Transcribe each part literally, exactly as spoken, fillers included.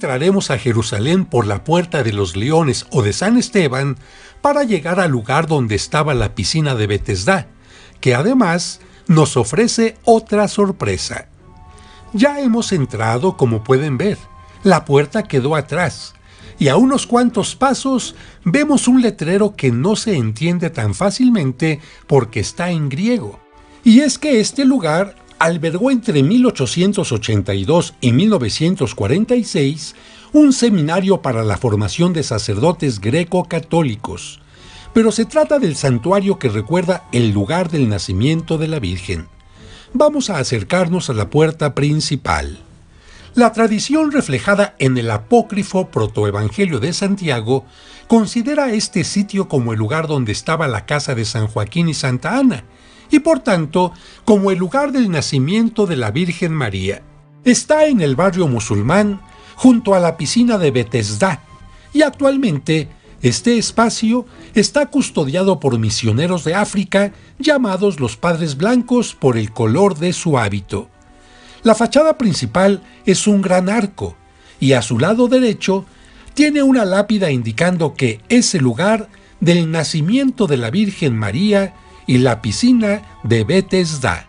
entraremos a Jerusalén por la Puerta de los Leones o de San Esteban para llegar al lugar donde estaba la piscina de Betesda, que además nos ofrece otra sorpresa. Ya hemos entrado, como pueden ver. La puerta quedó atrás, y a unos cuantos pasos vemos un letrero que no se entiende tan fácilmente porque está en griego. Y es que este lugar albergó entre mil ochocientos ochenta y dos y mil novecientos cuarenta y seis un seminario para la formación de sacerdotes greco-católicos, pero se trata del santuario que recuerda el lugar del nacimiento de la Virgen. Vamos a acercarnos a la puerta principal. La tradición reflejada en el apócrifo protoevangelio de Santiago considera este sitio como el lugar donde estaba la casa de San Joaquín y Santa Ana, y por tanto como el lugar del nacimiento de la Virgen María. Está en el barrio musulmán, junto a la piscina de Betesda, y actualmente este espacio está custodiado por misioneros de África llamados los Padres Blancos por el color de su hábito. La fachada principal es un gran arco, y a su lado derecho tiene una lápida indicando que es el lugar del nacimiento de la Virgen María y la piscina de Betesda.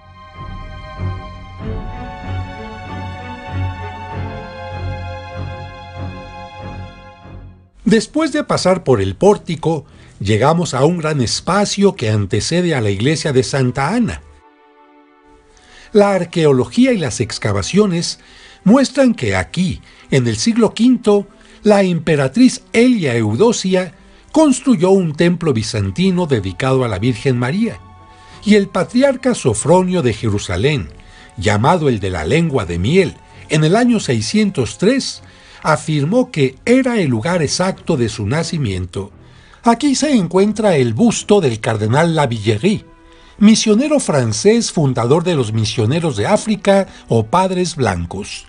Después de pasar por el pórtico, llegamos a un gran espacio que antecede a la iglesia de Santa Ana. La arqueología y las excavaciones muestran que aquí, en el siglo quinto, la emperatriz Elia Eudocia construyó un templo bizantino dedicado a la Virgen María, y el patriarca Sofronio de Jerusalén, llamado el de la lengua de miel, en el año seiscientos tres, afirmó que era el lugar exacto de su nacimiento. Aquí se encuentra el busto del cardenal Lavilléry, misionero francés fundador de los misioneros de África o Padres Blancos.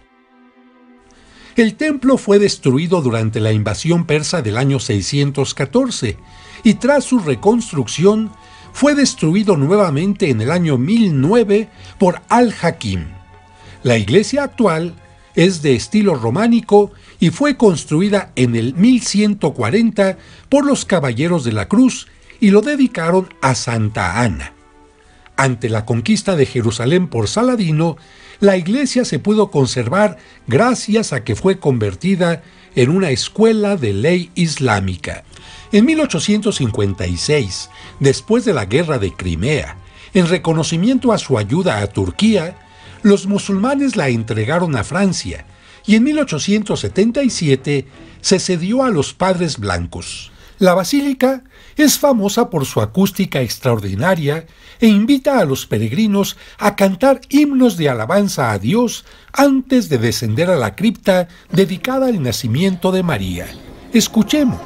El templo fue destruido durante la invasión persa del año seiscientos catorce y tras su reconstrucción fue destruido nuevamente en el año mil nueve por Al-Hakim. La iglesia actual es de estilo románico y fue construida en el mil ciento cuarenta por los Caballeros de la Cruz y lo dedicaron a Santa Ana. Ante la conquista de Jerusalén por Saladino, la iglesia se pudo conservar gracias a que fue convertida en una escuela de ley islámica. En mil ochocientos cincuenta y seis, después de la Guerra de Crimea, en reconocimiento a su ayuda a Turquía, los musulmanes la entregaron a Francia y en mil ochocientos setenta y siete se cedió a los Padres Blancos. La basílica es famosa por su acústica extraordinaria e invita a los peregrinos a cantar himnos de alabanza a Dios antes de descender a la cripta dedicada al nacimiento de María. Escuchemos.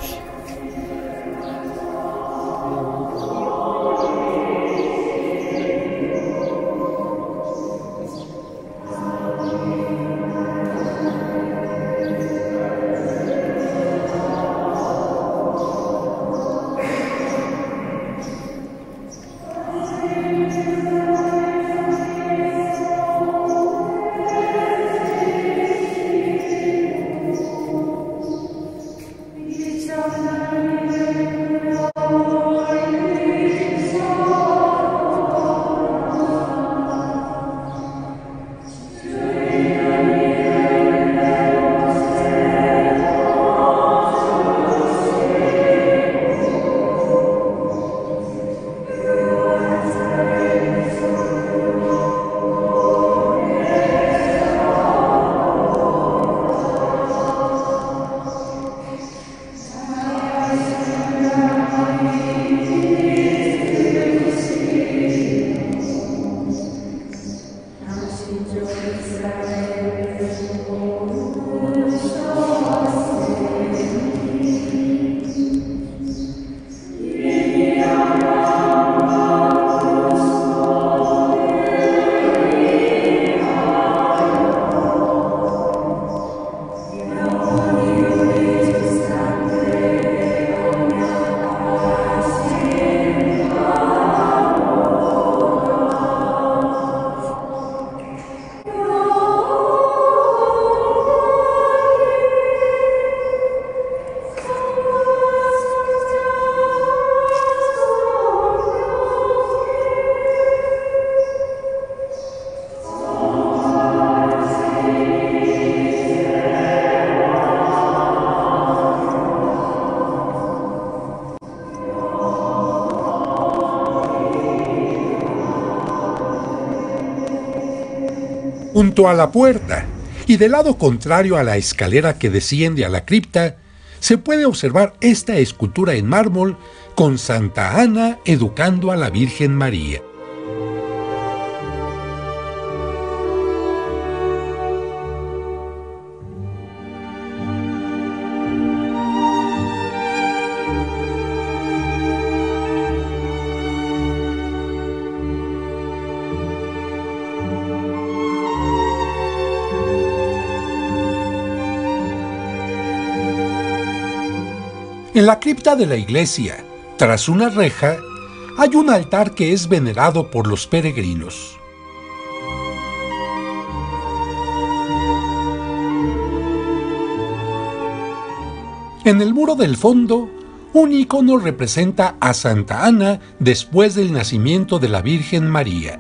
So Junto a la puerta y del lado contrario a la escalera que desciende a la cripta, se puede observar esta escultura en mármol con Santa Ana educando a la Virgen María. En la cripta de la iglesia, tras una reja, hay un altar que es venerado por los peregrinos. En el muro del fondo, un icono representa a Santa Ana después del nacimiento de la Virgen María.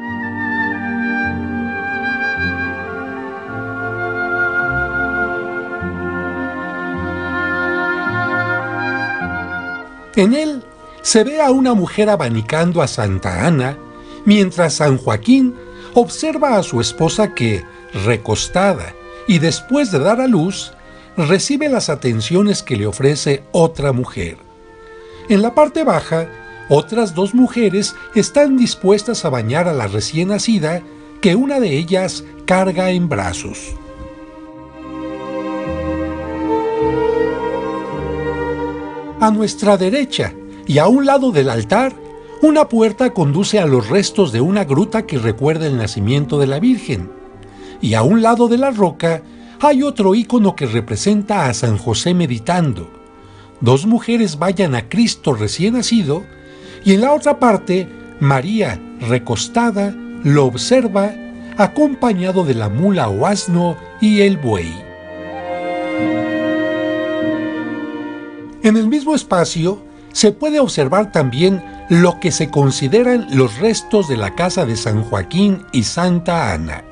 En él se ve a una mujer abanicando a Santa Ana, mientras San Joaquín observa a su esposa que, recostada y después de dar a luz, recibe las atenciones que le ofrece otra mujer. En la parte baja, otras dos mujeres están dispuestas a bañar a la recién nacida, que una de ellas carga en brazos. A nuestra derecha y a un lado del altar, una puerta conduce a los restos de una gruta que recuerda el nacimiento de la Virgen. Y a un lado de la roca hay otro ícono que representa a San José meditando. Dos mujeres vayan a Cristo recién nacido y en la otra parte, María, recostada, lo observa acompañado de la mula o asno y el buey. En el mismo espacio se puede observar también lo que se consideran los restos de la casa de San Joaquín y Santa Ana.